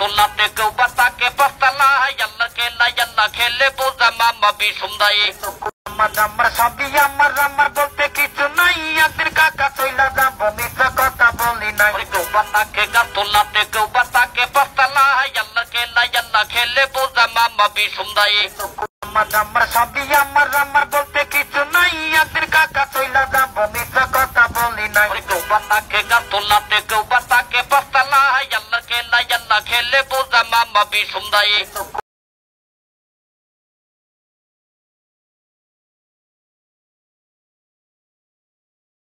তোলাতে কেউ বা তাকে পাস্তালা ইয়াল্লা খেলা ইয়াল্লা খেলে বোঝা মামা বিসুমদাই আমার সবই আমার বলতে কিছু নাই একদিন কাকা চইলা যাবো মিথ্যা কথা বলি নাই কেউ বা তাকে গা তোলাতে কেউ বা তাকে পাস্তালা ইয়াল্লা খেলে বোঝা মামা বিসুমদাই আমার সবই আমার বলতে কিছু নাই একদিন কাকা চইলা যাবো মিথ্যা কথা বলি নাই কেউ বা তাকে গা তোলাতে কেউ বা তাকে পাস্তালা ইয়াল্লা খেলে বোঝা মামা বিসুমদাই